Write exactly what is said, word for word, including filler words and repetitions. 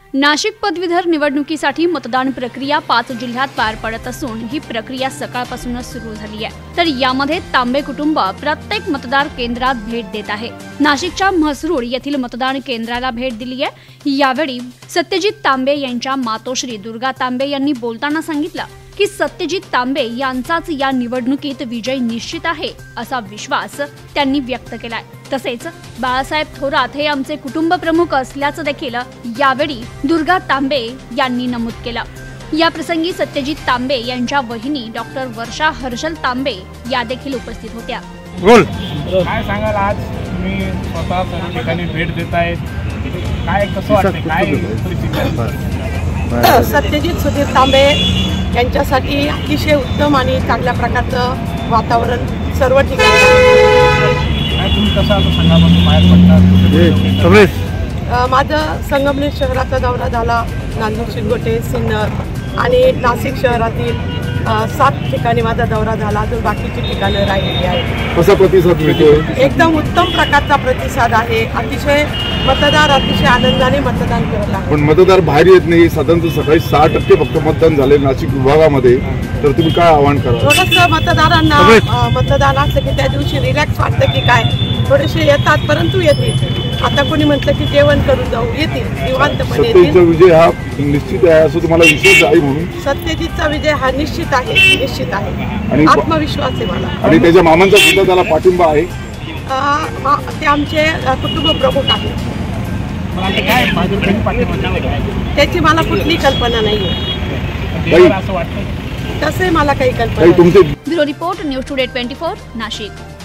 नाशिक पदवीधर निवडणुकीसाठी मतदान प्रक्रिया पाच जिल्ह्यात पार पडत असून ही प्रक्रिया सकाळपासूनच सुरू झाली आहे। तर यामध्ये तांबे कुटुंब प्रत्येक मतदार केंद्रात भेट देत आहे। नाशिकच्या म्हसरूळ येथील मतदान केंद्राला भेट दिली आहे। यावेळी सत्यजित तांबे यांच्या मातोश्री दुर्गा तांबे यांनी बोलताना सांगितलं की सत्यजित तांबे यांचाच या निवडणुकीत विजय निश्चित आहे असा विश्वास त्यांनी व्यक्त केलाय। तसेच बाळासाहेब थोरात हे आमचे कुटुंब प्रमुख असल्याचं देखील यावेळी दुर्गा तांबे यांनी नमूद केलं। या प्रसंगी सत्यजित तांबे यांच्या वहिनी डॉक्टर वर्षा हर्षल तांबे या देखील उपस्थित होत्या। बोल काय सांगाल, आज मी स्वतः सर्व ठिकाणी भेट देत आहे, काय कसं वाटतं, काय परिस्थिती? सत्यजित सुधीर तांबे यांच्यासाठी अतिशय उत्तम आणि चांगल्या प्रकारचं वातावरण सर्व ठिकाणी। तुम्ही कसं आता संघापासून बाहेर पडता? माझं संगमनेर शहराचा दौरा झाला, नांदूर शिरगोटे सिन्नर आणि नाशिक शहरातील सात ठिकाणी माझा दौरा झाला, अजून बाकीची ठिकाणं राहिलेली आहेत। कसा प्रतिसाद मिळतोय? एकदम उत्तम प्रकारचा प्रतिसाद आहे। अतिशय मतदार अतिशय आनंदाने मतदान करत आहेत। पण मतदार बाहेर येत नाही, साधारणतः सकाळी सहा टक्के फक्त मतदान झाले नाशिक विभागामध्ये, तर तुम्ही काय आवाहन करा? थोडंसं मतदारांना मतदान असलं की त्या दिवशी रिलॅक्स वाटतं की काय, थोडेसे येतात परंतु येतील। आता कोणी म्हटलं की जेवण करून जाऊ, येतील निवांतपणे येतील। सत्यजितचा विजय हा निश्चित आहे असं तुम्हाला विश्वास आहे? म्हणून सत्यजितचा विजय हा निश्चित आहे, निश्चित आहे आणि आत्मविश्वास आहे मला। आणि त्याच्या मामांचा सुद्धा त्याला पाठिंबा आहे? ते आमचे कुटुंब प्रमुख आहेत, त्याची मला कुठली कल्पना नाहीये, तसे मला काही कल्पना नाही। Bureau report news today twenty four Nashik.